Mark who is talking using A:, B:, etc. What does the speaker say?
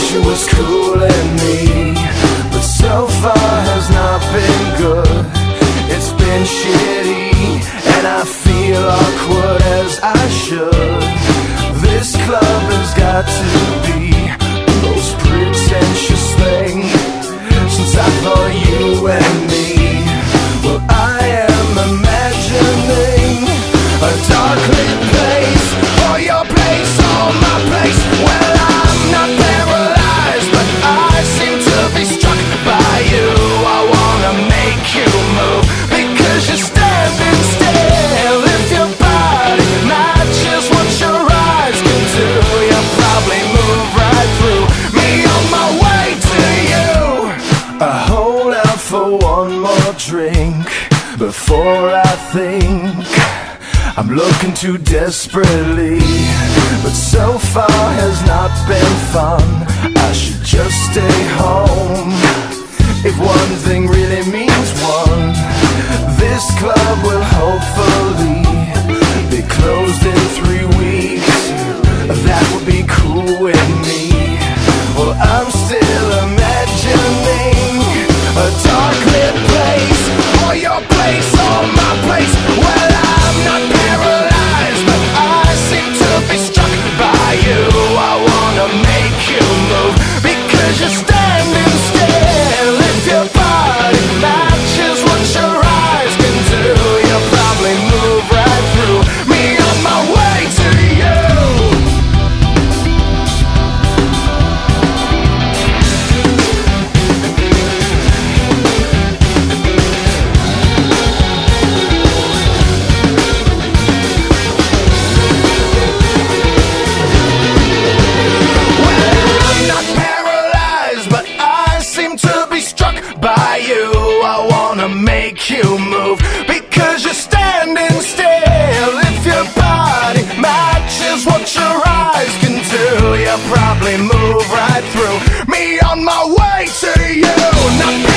A: she was cooling me, but so far has not been good. It's been shitty, and I feel awkward as I should. This club has got to be the most pretentious thing since I thought you and me. Well, I am imagining a dark lit place, or your place, or my place. Well, I'm not paralyzed, but I seem to be struck by you. I wanna make you move, because you're standing still. If your body matches what your eyes can do, you'll probably move right through me on my way to you. I hold out for one more drink before I think I'm looking too desperately, but so far has not been fun. I should just stay home. If one thing really means one, this club will hopefully be closed in 3 weeks. That would be cool with me. Well, I'm still imagining a dark lit place, or your place, or my place. Well, I'm not paralyzed, but I seem to be struck by you. I wanna make you move, because you're standing still. If your body matches what your eyes can do, you'll probably move right through me on my way to you. Make you move, because you're standing still. If your body matches what your eyes can do, you'll probably move right through me on my way to you. Not